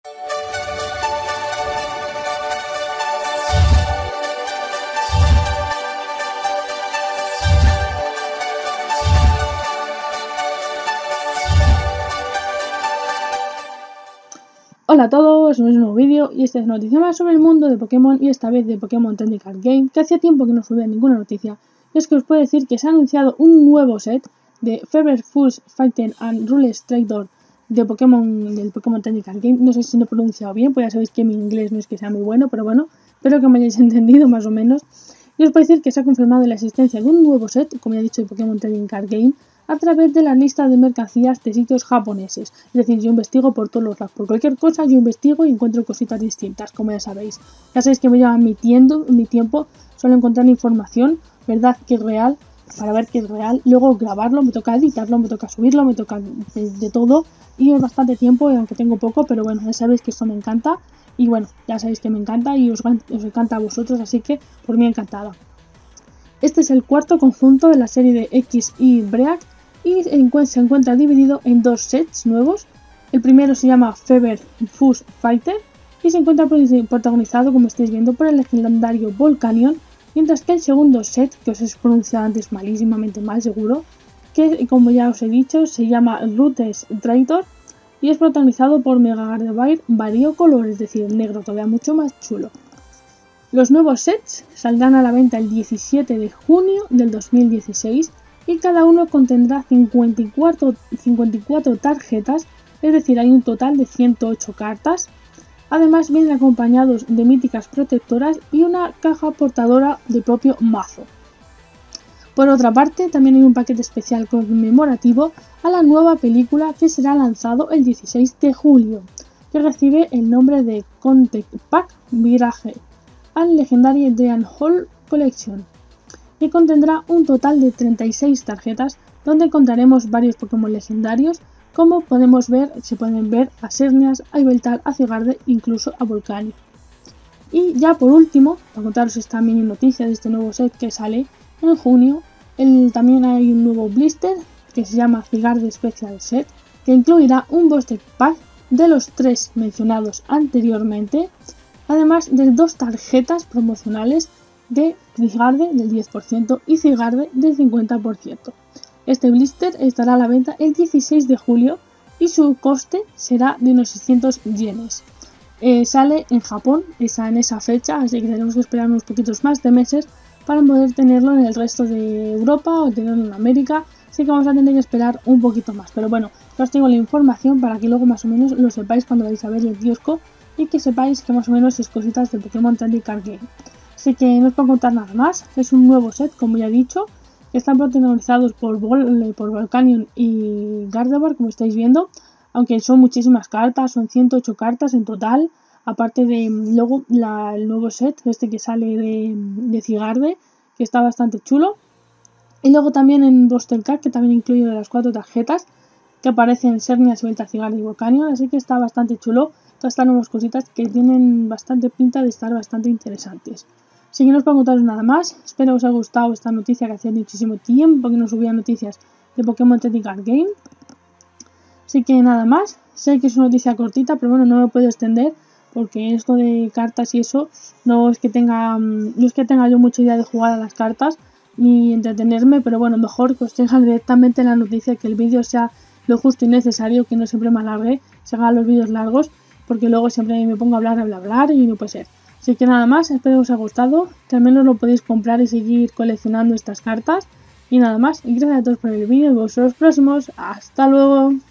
Hola a todos, un nuevo vídeo y esta es una noticia más sobre el mundo de Pokémon y esta vez de Pokémon Trending Card Game, que hacía tiempo que no subía ninguna noticia. Y es que os puedo decir que se ha anunciado un nuevo set de Fever Fools Fighting and Rules Trader de Pokémon, del Pokémon Trending Card Game. No sé si lo he pronunciado bien, pues ya sabéis que mi inglés no es que sea muy bueno, pero bueno, espero que me hayáis entendido más o menos. Y os puedo decir que se ha confirmado la existencia de un nuevo set, como ya he dicho, de Pokémon Trading Card Game, a través de la lista de mercancías de sitios japoneses. Es decir, yo investigo por todos los lados, por cualquier cosa yo investigo y encuentro cositas distintas, como ya sabéis. Ya sabéis que me lleva mi tiempo solo encontrar información, verdad que es real, para ver que es real, luego grabarlo, me toca editarlo, me toca subirlo, me toca de todo, y es bastante tiempo, aunque tengo poco, pero bueno, ya sabéis que esto me encanta. Y bueno, ya sabéis que me encanta y os encanta a vosotros, así que por mí encantada. Este es el cuarto conjunto de la serie de X y Break y se encuentra dividido en dos sets nuevos. El primero se llama Fever Fools Fighter y se encuentra protagonizado, como estáis viendo, por el legendario Volcanion, mientras que el segundo set, que os he pronunciado antes malísimamente mal seguro, que como ya os he dicho se llama Rules Trader y es protagonizado por Mega Gardevoir variocolor, es decir, el negro todavía mucho más chulo. Los nuevos sets saldrán a la venta el 17 de junio del 2016 y cada uno contendrá 54 tarjetas, es decir, hay un total de 108 cartas. Además vienen acompañados de míticas protectoras y una caja portadora de propio mazo. Por otra parte, también hay un paquete especial conmemorativo a la nueva película que será lanzado el 16 de julio, que recibe el nombre de Content Pack Mirage al legendario Dream Hall Collection, que contendrá un total de 36 tarjetas donde encontraremos varios Pokémon legendarios, como se pueden ver a Xerneas, a Yveltal, a Zygarde, incluso a Volcanion. Y ya por último, para contaros esta mini noticia de este nuevo set que sale en junio, también hay un nuevo blister que se llama Zygarde Special Set, que incluirá un booster pack de los tres mencionados anteriormente, además de dos tarjetas promocionales de Zygarde del 10% y Zygarde del 50%. Este blister estará a la venta el 16 de julio y su coste será de unos 600 yenes. Sale en Japón en esa fecha, así que tenemos que esperar unos poquitos más de meses para poder tenerlo en el resto de Europa o tenerlo en América, así que vamos a tener que esperar un poquito más. Pero bueno, ya os tengo la información para que luego más o menos lo sepáis cuando vais a ver el kiosco y que sepáis que más o menos es cositas de Pokémon Trending Card Game. Así que no os puedo contar nada más, es un nuevo set, como ya he dicho, están protagonizados por Volcanion y Gardevoir, como estáis viendo, aunque son muchísimas cartas, son 108 cartas en total, aparte de luego el nuevo set, este que sale de Zygarde, que está bastante chulo. Y luego también en Booster Card, que también incluye las 4 tarjetas, que aparecen Xerneas, Yveltal, Zygarde y Volcanion, así que está bastante chulo. Todas estas nuevas cositas que tienen bastante pinta de estar bastante interesantes. Así que no os puedo contaros nada más, espero que os haya gustado esta noticia que hacía muchísimo tiempo que no subía noticias de Pokémon Trending Card Game. Así que nada más, sé que es una noticia cortita, pero bueno, no me puedo extender porque esto de cartas y eso no es que tenga yo mucha idea de jugar a las cartas ni entretenerme, pero bueno, mejor que os tenga directamente la noticia, que el vídeo sea lo justo y necesario, que no siempre me alargue, se hagan los vídeos largos, porque luego siempre me pongo a hablar y no puede ser. Así que nada más, espero que os haya gustado, que al menos lo podéis comprar y seguir coleccionando estas cartas. Y nada más, y gracias a todos por el vídeo y vosotros próximos. ¡Hasta luego!